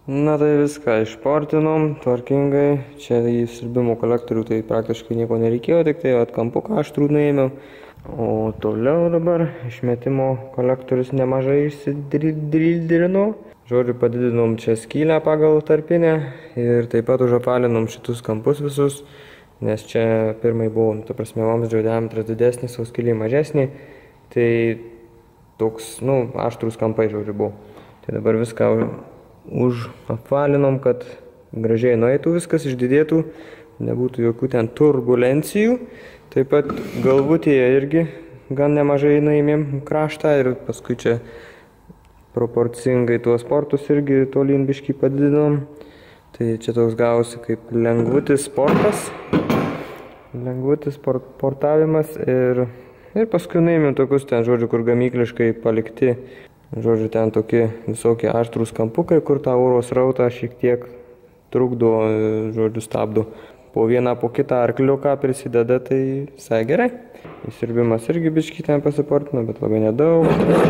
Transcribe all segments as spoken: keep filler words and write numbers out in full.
Na tai viską išportinom tvarkingai, čia į siurbimo kolektorių tai praktiškai nieko nereikėjo, tik tai vat kampuką aštrų nuėmiau. O toliau dabar išmetimo kolektorius nemažai išsidrildrinau. Žodžiu, padidinom čia skylę pagal tarpinę ir taip pat užapvalinom šitus kampus visus, nes čia pirmai buvo, ta prasme, vamzdžio diametras didesnis, o skylė mažesnė, tai toks, nu, aštrus kampai, žodžiu, buvo. Tai dabar viską už apvalinom, kad gražiai nueitų viskas, išdidėtų, nebūtų jokių ten turbulencijų. Taip pat galvutėje irgi gan nemažai nuėmėm kraštą ir paskui čia proporcingai tuos portus irgi tolyn biškį padidinom. Tai čia toks gausi kaip lengvutis sportas, lengvutis port, portavimas ir, ir paskui nuėmėm tokius ten, žodžiu, kur gamykliškai palikti. Žodžiu, ten tokie visokie aštrūs kampukai, kur tą oro srautą šiek tiek trukdo, žodžiu, stabdo. Po vieną, po kitą arkliuką prisideda, tai visai gerai. Įsirbimas irgi biškį ten pasiportino, bet labai nedaug.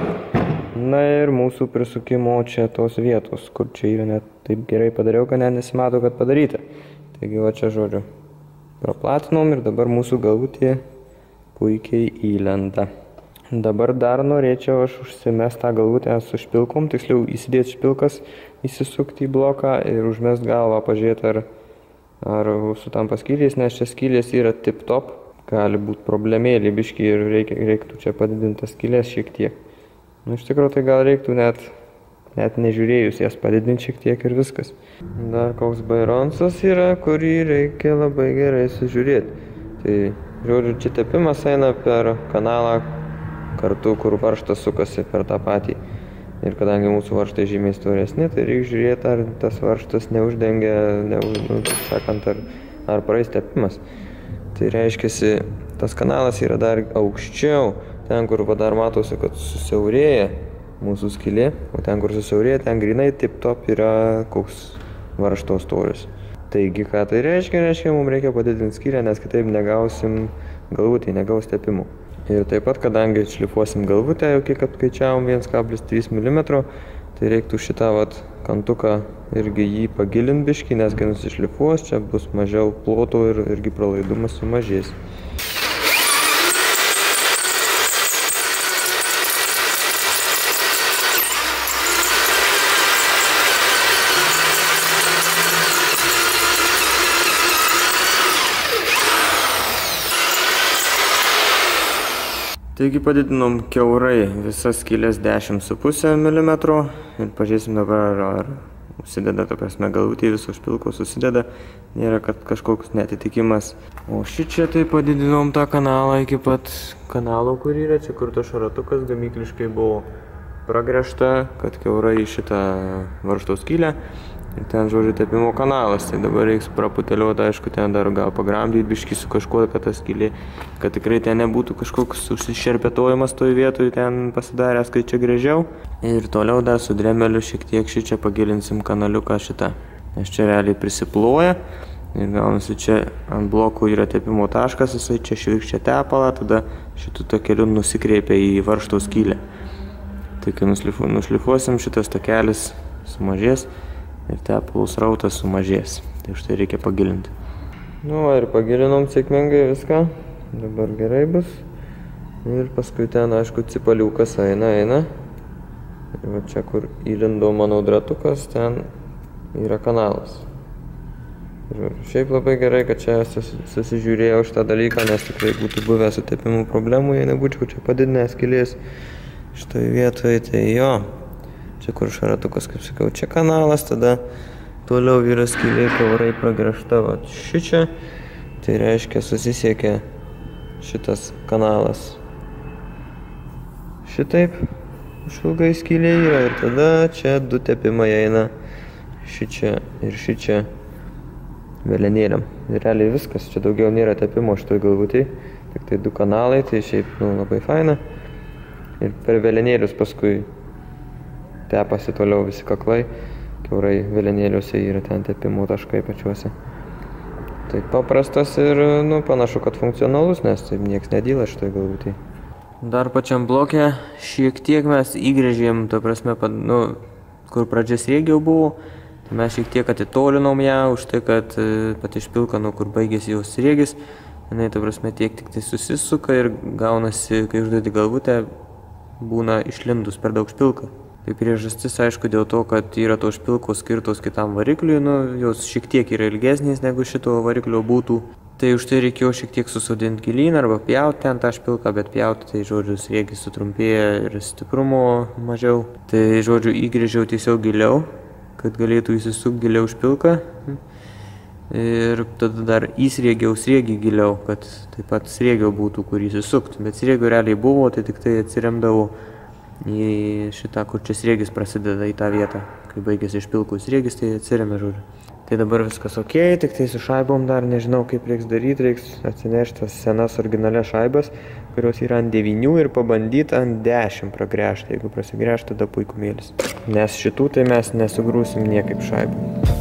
Na ir mūsų prisukimo čia tos vietos, kur čia yra net taip gerai padariau, kad net nesimato, kad padaryta. Taigi va čia, žodžiu, praplatinom ir dabar mūsų galvutė puikiai įlenda. Dabar dar norėčiau aš užsimest tą galvutę su špilkom, tiksliau įsidėti špilkas, įsisukti į bloką ir užmest galvą, pažiūrėti ar, ar sutampa skylės, nes čia skylės yra tip top, gali būti problemėlį biškį ir reikia, reiktų čia padidinti tas skylės šiek tiek. Nu, iš tikrųjų tai gal reiktų net, net nežiūrėjus jas padidinti šiek tiek ir viskas. Dar koks baironsas yra, kurį reikia labai gerai sužiūrėti. Tai, žodžiu, čia tepimas eina per kanalą kartu, kur varžtas sukasi per tą patį. Ir kadangi mūsų varžtai žymiai storesni, tai reikia žiūrėti, ar tas varžtas neuždengia, ne, nu, sakant, ar, ar praeis tepimas. Tai reiškiasi, tas kanalas yra dar aukščiau, ten, kur dar matosi, kad susiaurėja mūsų skylė, o ten, kur susiaurėja, ten grinai tip top yra koks varžto storis. Taigi, ką tai reiškia? Reiškia, mums reikia padidinti skylę, nes kitaip negausim galvutį, negaus tepimų. Ir taip pat, kadangi šlifuosim galvutę, jau kiek apskaičiavom vienas kablis trys milimetro, tai reiktų šitą vat kantuką irgi jį pagilinti biškį, nes kai nusišlifuos, čia bus mažiau ploto ir irgi pralaidumas sumažės. Taigi padidinom kiaurai visas skylės dešimt su puse milimetro ir pažiūrėsim dabar, ar užsideda, ta prasme, galvutė viso špilko susideda, nėra kad kažkoks netitikimas. O šičia tai padidinom tą kanalą iki pat kanalo, kur yra, čia kur to šaratukas gamykliškai buvo pragręžta, kad kiaurai šitą varžto skylę. Ir ten, žodžiu, tepimo kanalas, tai dabar reiks praputeliuoti, aišku, ten dar gal pagramdyti biškį su kažkuo, kad ta skylė, kad tikrai ten nebūtų kažkoks užsišerpetojimas toj vietoj, ten pasidaręs, kai čia gręžiau. Ir toliau dar su dremeliu šiek tiek šičia pagilinsim kanaliuką šitą, nes čia realiai prisiploja. Ir gaunasi čia ant blokų yra tepimo taškas, jisai čia švirkščia tepalą, tada šitų takeliu nusikreipia į varžto skylę. Tai kai nušlifu, nušlifuosim, šitas takelis sumažės ir tepalų srautas sumažės. Tai štai reikia pagilinti. Nu, ir pagilinom sėkmingai viską. Dabar gerai bus. Ir paskui ten, aišku, cipaliukas eina, eina. Ir va čia, kur įlindo mano dratukas, ten yra kanalas. Ir šiaip labai gerai, kad čia susižiūrėjau šitą dalyką, nes tikrai būtų buvę su tepimu problemų, jei nebūčiau čia padidinęs skylės šitoj vietoje. Tai jo. Čia kur šaratukas, kaip sakau, čia kanalas, tada toliau yra skylė kiaurai pragręžta va šičia. Tai reiškia susisiekia šitas kanalas šitaip, išilgai skylė yra ir tada čia du tepimai eina šičia ir šičia velenėliam. Ir realiai viskas, čia daugiau nėra tepimo šitoj galvutėj, tik tai du kanalai, tai šiaip nu, labai faina. Ir per velenėlius paskui tepasi toliau visi kaklai, kiaurai velenėliuose yra ten tepimo taškai pačiuose. Tai paprastas ir nu, panašu, kad funkcionalus, nes taip nieks nedyla šitoj galvutėj. Dar pačiam bloke šiek tiek mes įgrėžėm, ta prasme, nu, kur pradžia sriegiau buvo, Mes šiek tiek atitolinom ją už tai, kad pati špilka, nuo kur baigėsi jos sriegis, jinai, ta prasme, tiek tik tai susisuka ir gaunasi, kai užduoti galvutę, būna išlindus per daug špilka. Tai priežastis, aišku, dėl to, kad yra tos špilkos skirtos kitam varikliui, nu, jos šiek tiek yra ilgesnės negu šito variklio būtų. Tai už tai reikėjo šiek tiek susodinti gilyn arba pjauti ten tą špilką, bet pjauti, tai žodžiu, sriegis sutrumpėja ir stiprumo mažiau. Tai žodžiu, įgrėžiau tiesiog giliau, kad galėtų įsisukti giliau špilką. Ir tada dar įsriegiau sriegį giliau, kad taip pat sriegio būtų, kur įsisukti. Bet sriegio realiai buvo, tai tik tai atsiremdavau į šitą, kur čia sriegis prasideda, į tą vietą. Kai baigėsi špilkų sriegis, tai atsiremė, žodžiu. Tai dabar viskas ok, tik tai su šaibom dar nežinau, kaip reiks daryti, reiks atsinešti tas senas originalias šaibas, kurios yra ant devynių ir pabandyti ant dešimt pragręžti. Jeigu prasigręž, tada puikumėlis. Nes šitų tai mes nesugrūsim niekaip šaibų.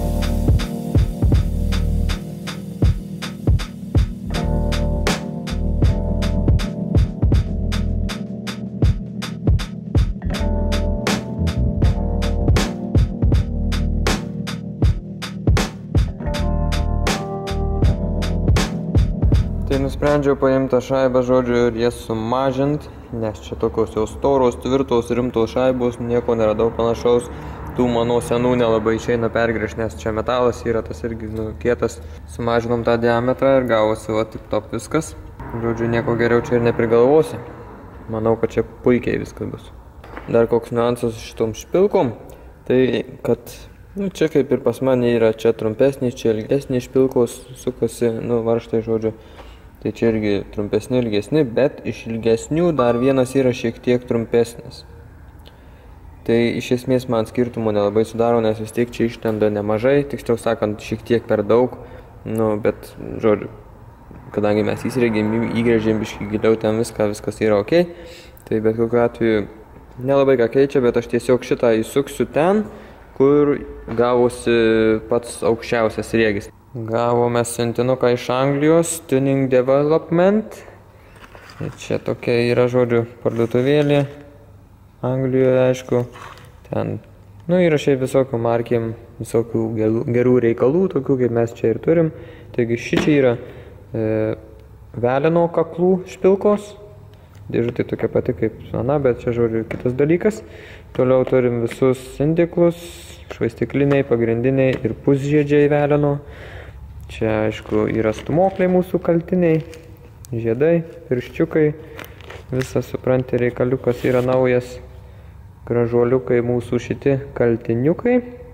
Tai nusprendžiau paimti tą šaibą, žodžiu, ir jas sumažinti, nes čia tokios jau storos, tvirtos, rimtos šaibos, nieko neradau panašaus. Tų mano senų nelabai išeina pergręžti, nes čia metalas yra tas irgi nu, kietas. Sumažinom tą diametrą ir gavosi va tip top viskas. Žodžiu, nieko geriau čia ir neprigalvosi. Manau, kad čia puikiai viskas bus. Dar koks niuansas šitom špilkom, tai kad nu, čia kaip ir pas mane yra čia trumpesnis, čia ilgesnis špilkos sukasi, nu, varžtai žodžiu. Tai čia irgi trumpesni, ilgesni, bet iš ilgesnių dar vienas yra šiek tiek trumpesnis. Tai iš esmės man skirtumo nelabai sudaro, nes vis tiek čia ištenda nemažai, tiksliau sakant, šiek tiek per daug. Nu, bet, žodžiu, kadangi mes įsrėgėm, įgrėžėm biškį giliau ten viską, viskas yra ok. Tai bet kokiu atveju nelabai ką keičia, bet aš tiesiog šitą įsuksiu ten, kur gavosi pats aukščiausias sriegis. Gavome sentinuką iš Anglijos, Tuning Development. Ir čia tokia yra, žodžiu, parduotuvėlė. Anglijoje, aišku. Ten, nu, yra šiaip visokių markėm, visokių gerų reikalų, tokių kaip mes čia ir turim. Taigi ši čia yra e, veleno kaklų špilkos. Dėžutė tokia pati kaip ana, bet čia, žodžiu, kitas dalykas. Toliau turim visus indiklus, švaistikliniai, pagrindiniai ir pusžiedžiai veleno. Čia, aišku, yra stumokliai mūsų kaltiniai, žiedai, pirščiukai. Visas, supranti, reikaliukas yra naujas. Gražuoliukai mūsų šiti kaltiniukai.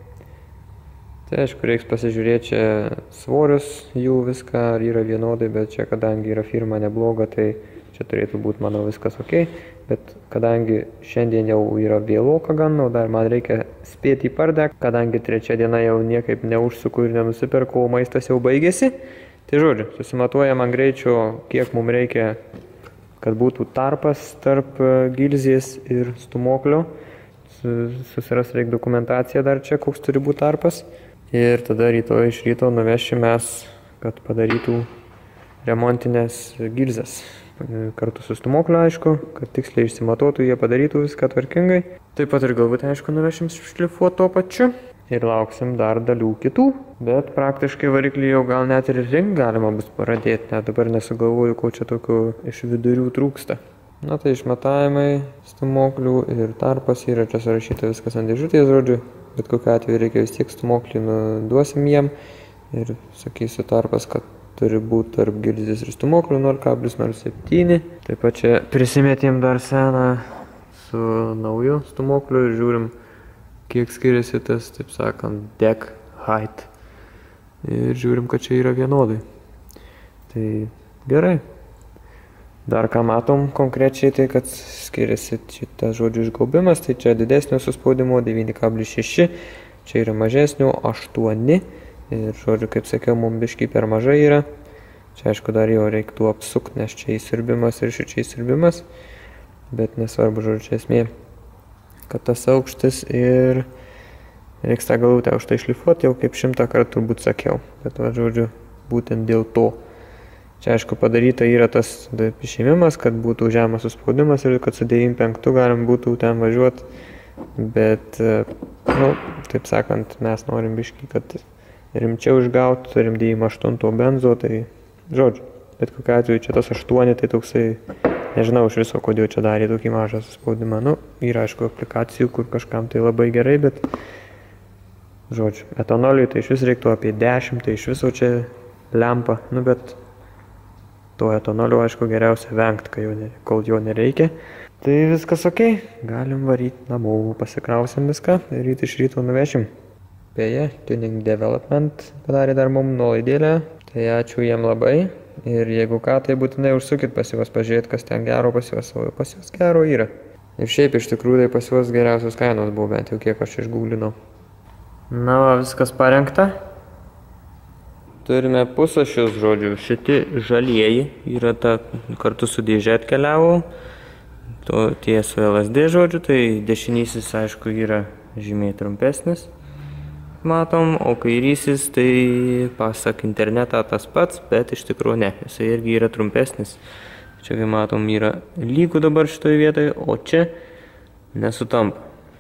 Tai, aišku, reiks pasižiūrėti čia svorius jų viską, ar yra vienodai, bet čia, kadangi yra firma nebloga, tai čia turėtų būti, manau, viskas ok. Bet kadangi šiandien jau yra vėloka gan, o dar man reikia spėti į pardę, kadangi trečia diena jau niekaip neužsuku ir nenusiperku, o maistas jau baigėsi. Tai žodžiu, susimatuojam ant greičio, kiek mums reikia, kad būtų tarpas tarp gilzės ir stumoklio. Susiras reikia dokumentaciją dar čia, koks turi būti tarpas. Ir tada rytoj iš ryto nuvešim mes, kad padarytų remontinės gilzės. Kartu su stumokliu, aišku, kad tiksliai išsimatuotų, jie padarytų viską tvarkingai. Taip pat ir galbūt, aišku, nuvešim šlifuoti tuo pačiu. Ir lauksim dar dalių kitų. Bet praktiškai variklį jau gal net ir rinkt galima bus pradėti. Net dabar nesugalvoju, ko čia tokių iš vidurių trūksta. Na tai išmatavimai stumoklių ir tarpas yra čia surašyta viskas ant dėžutės, žodžiu. Bet kokiu atveju reikia vis tiek stumoklį nuduosim jiem. Ir sakysiu tarpas, kad turi būti tarp gilzės ir stumoklių nulis kablis nulis septyni. Taip pat čia prisimetėm dar seną su nauju stumokliu ir žiūrim, kiek skiriasi tas, taip sakant, deck height. Ir žiūrim, kad čia yra vienodai. Tai gerai. Dar ką matom konkrečiai, tai kad skiriasi šitas žodžių išgaubimas, tai čia didesnio suspaudimo devyni kablis šeši, čia yra mažesnio aštuoni. Ir, žodžiu, kaip sakiau, mums biškį per mažai yra. Čia, aišku, dar jau reiktų apsukti, nes čia įsirbimas ir šičia įsirbimas. Bet nesvarbu, žodžiu, čia esmė, kad tas aukštis ir reiks tą galvutę už tai šlifuoti, jau kaip šimtą kartų turbūt sakiau. Bet, va, žodžiu, būtent dėl to. Čia, aišku, padaryta yra tas išėmimas, kad būtų žemas suspaudimas ir kad su devyniasdešimt penki galim būtų ten važiuoti. Bet nu, taip sakant, mes norim biškį, kad rimčiau išgauti, turim devyniasdešimt aštunto benzo, tai žodžiu, bet kokiu atveju čia tas aštuoni, tai toksai, nežinau iš viso, kodėl čia darė tokį mažą suspaudimą. Nu, yra aišku aplikacijų, kur kažkam tai labai gerai, bet žodžiu, etanoliui tai iš vis reiktų apie dešimt, tai iš viso čia lempa, nu, bet to etanolio aišku geriausia vengti, kai jo, kol jo nereikia. Tai viskas ok, galim varyti namo, pasikrausim viską ir ryt iš ryto nuvešim. Beje, Tuning Development padarė dar mum nuolaidėlę, tai ačiū jiem labai. Ir jeigu ką, tai būtinai užsukit pas juos pažiūrėti, kas ten gero pas juos, o pas juos gero yra. Ir šiaip iš tikrųjų tai pas juos geriausios kainos buvo, bent jau kiek aš išgūlinau. Na, va, viskas parengta. Turime pusašius, žodžiu, šiti žalieji yra ta kartu su dėže atkeliavo. To tie su L S D, žodžiu, tai dešinysis, aišku, yra žymiai trumpesnis. Matom, o kairysis tai pasak internetą tas pats, bet iš tikrųjų ne, jisai irgi yra trumpesnis. Čia, kai matom, yra lygų dabar šitoje vietoje, o čia nesutampa.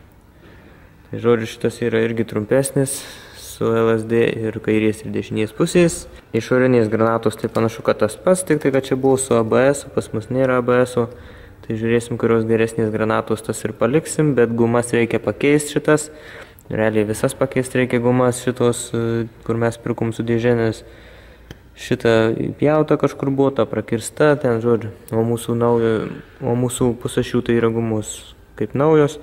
Tai žodžiu, šitas yra irgi trumpesnis su L S D ir kairės ir dešinės pusės. Išorinės granatos tai panašu, kad tas pats, tik tai, kad čia buvo su A B S, pas mus nėra A B S, tai žiūrėsim, kurios geresnės granatos tas ir paliksim, bet gumas reikia pakeisti šitas. Realiai visas pakeisti reikia gumas šitos, kur mes pirkom su dėže, nes šitą pjauta kažkur buvo, ta prakirsta, ten žodžiu, o mūsų, naujo, o mūsų pusašių tai yra gumus kaip naujos.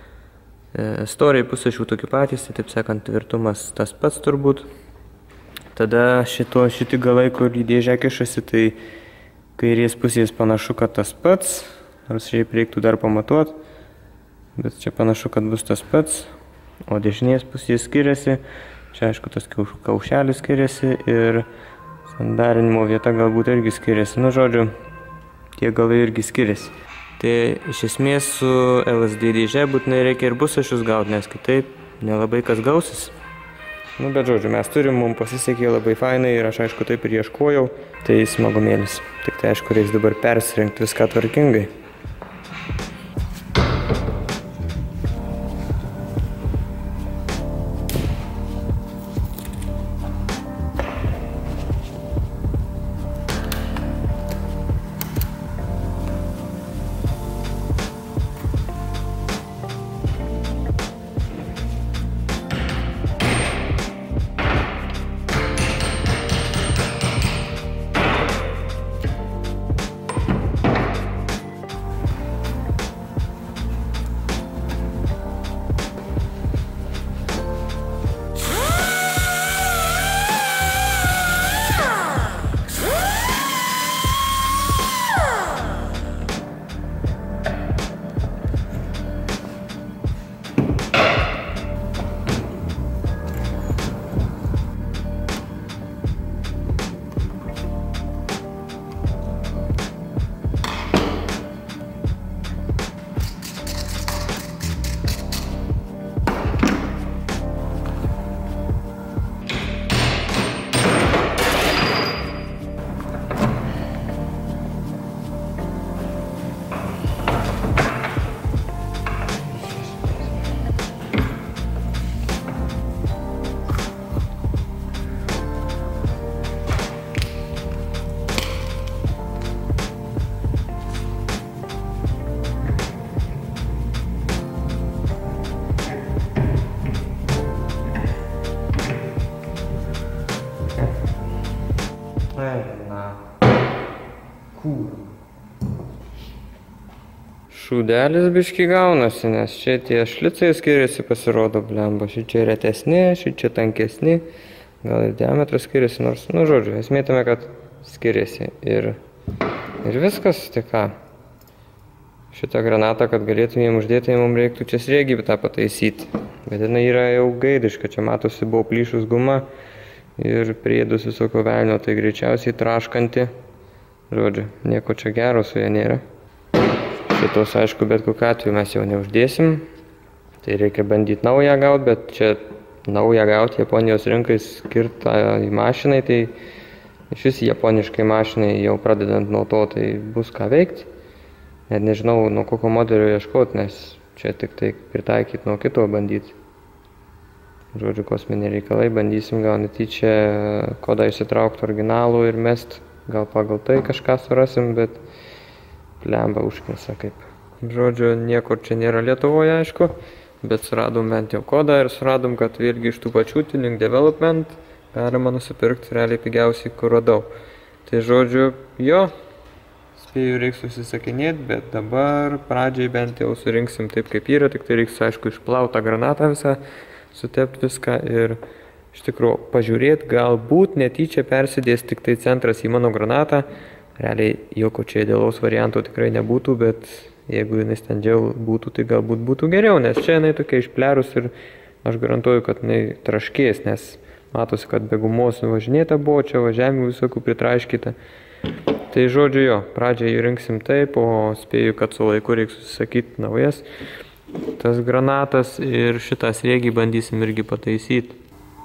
Storiai pusašių tokie patys, tai taip sakant, tvirtumas tas pats turbūt. Tada šito, šiti galai, kur į dėžę kišasi, tai kairės pusės panašu, kad tas pats, nors šiaip reiktų dar pamatuoti, bet čia panašu, kad bus tas pats. O dešinės pusės skiriasi, čia aišku tas kaušelis skiriasi ir sandarinimo vieta galbūt irgi skiriasi. Nu, žodžiu, tie galai irgi skiriasi. Tai iš esmės su L S D dėže būtinai reikia ir pusašius gauti, nes kitaip nelabai kas gausis. Nu, bet žodžiu, mes turim, mums pasisekė labai fainai ir aš aišku taip ir ieškojau, tai smagumėlis. Tik tai aišku reiks dabar persirinkti viską tvarkingai. Šūdelis biški gaunasi, nes čia tie šlicai skiriasi, pasirodo, blemba. Šičia retesni, šičia tankesni, gal ir diametras skiriasi, nors, nu, žodžiu, esmė tame, kad skiriasi. Ir, ir viskas, tai ką. Šitą granatą, kad galėtumėm uždėti, mums reiktų čia sriegį tą pataisyti. Bet jinai yra jau gaidiška, čia matosi buvo plyšus guma ir priedus visokio velnio, tai greičiausiai traškanti. Žodžiu, nieko čia gero su ja nėra. Šitos, aišku, bet kokiu atveju mes jau neuždėsim. Tai reikia bandyti naują gauti, bet čia naują gauti Japonijos rinkai skirtą į mašinai, tai iš vis japoniškai mašinai jau pradedant nuo to, tai bus ką veikti. Net nežinau, nuo kokio modelio ieškoti, nes čia tik tai pritaikyti nuo kito bandyti. žodžiu, kosminiai reikalai, bandysim gal netyčia kodą išsitraukti originalų ir mest, gal pagal tai kažką surasim, bet plemba užknisa kaip. Žodžiu, niekur čia nėra Lietuvoje, aišku, bet suradom bent jau kodą ir suradom, kad vėlgi iš tų pačių T-Link Development galima nusipirkti realiai pigiausiai, kur radau. Tai žodžiu, jo, spėju reiks susisakinėti, bet dabar pradžiai bent jau surinksim taip kaip yra, tik tai reiks, aišku, išplautą granatą visą, sutepti viską ir iš tikrųjų pažiūrėti, galbūt netyčia persidės tik tai centras į mano granatą. Realiai jokio čia idealaus varianto tikrai nebūtų, bet jeigu jinai standžiau būtų, tai galbūt būtų geriau, nes čia jinai tokia išplerus ir aš garantuoju, kad jinai traškės, nes matosi, kad be gumos važinėta buvo, čia važiavimų visokių pritraiškyta. Tai žodžiu jo, pradžiai rinksim taip, o spėju, kad su laiku reiks susisakyti naujas tas granatas ir šitą sriegį bandysim irgi pataisyti.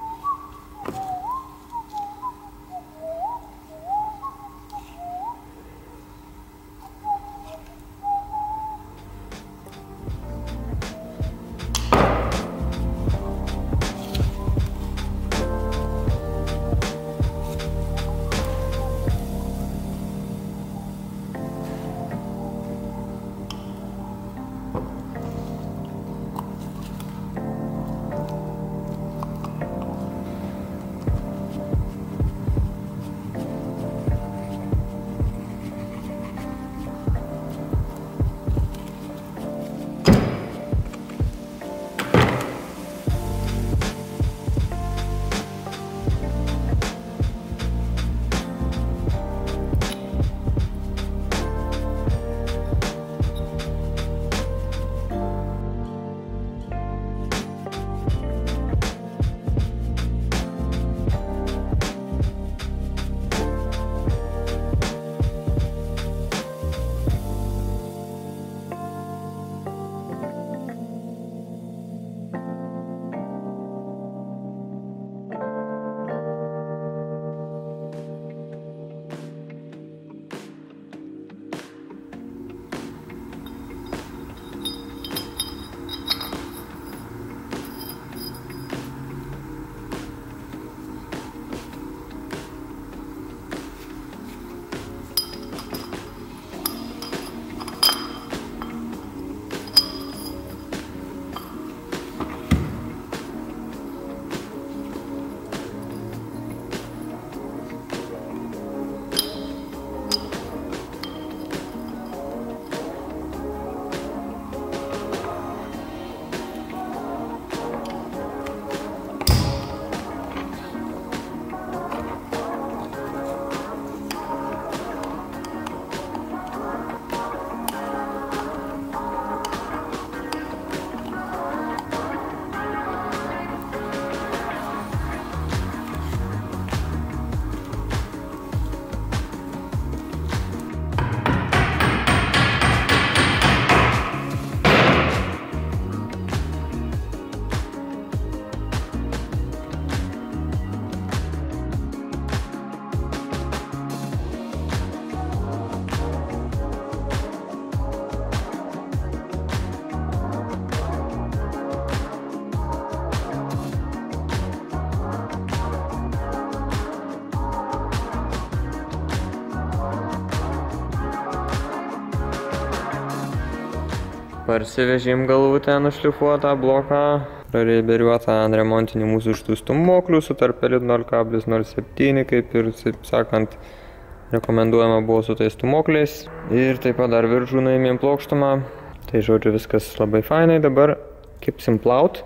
Parsivežėm galvutę nušlifuotą bloką, prareiberiuotą ant remontinių mūsų šitų stumoklių su tarpeliu nol kablis nol septyni, kaip ir, taip sakant, rekomenduojama buvo su tais stumokliais. Ir taip pat dar viršų nuėmėm plokštumą. Tai žodžiu viskas labai fainai, dabar kepsim plaut.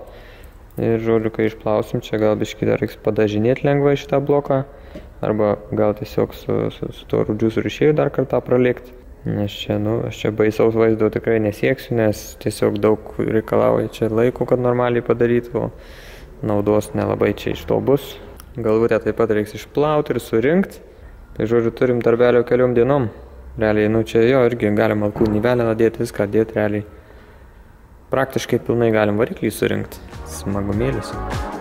Ir žodžiu, kai išplausim, čia gal biškį dar reiks padažinėti lengvai šitą bloką. Arba gal tiesiog su, su, su to rūdžių surišėjų dar kartą pralėkti. Nes čia, nu, aš čia baisaus vaizdo tikrai nesieksiu, nes tiesiog daug reikalauja čia laiko, kad normaliai padarytų, o naudos nelabai čia iš to bus. Galvutę taip pat reiks išplauti ir surinkti. Tai žodžiu, turim darbelio keliom dienom. Realiai, nu čia jo, irgi galim alkūnį veleną dėti, viską dėti realiai. Praktiškai pilnai galim variklį surinkti. Smagumėlis.